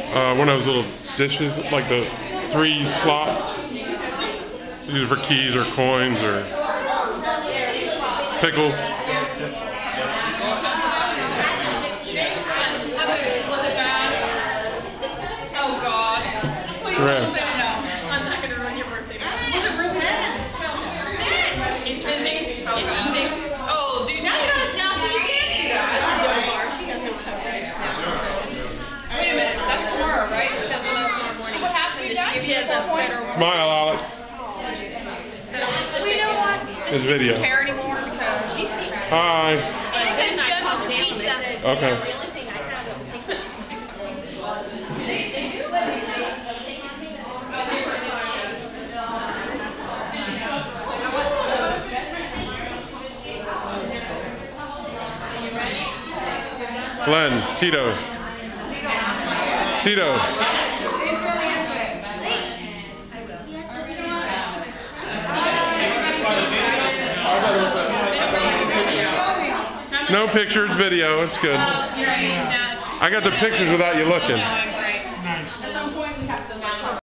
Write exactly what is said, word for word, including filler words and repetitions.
Uh, one of those little dishes, like the three slots. These are for keys or coins or pickles. Was it bad? Oh God. Please don't say no. I'm not going to ruin your birthday. Was it real bad? Interesting. Interesting. Oh, dude, now you got now, so you can't do that. She has no coverage now. Wait a minute, that's tomorrow, right? That's tomorrow morning. So what happened? Did she give you a federal? Smile, Alex. We know what? This video. She doesn't care anymore because she sees. Hi. But then I called down and said, Okay. the only thing I have is take this. Glenn, Tito. Tito. No pictures, video. It's good. I got the pictures without you looking. Nice.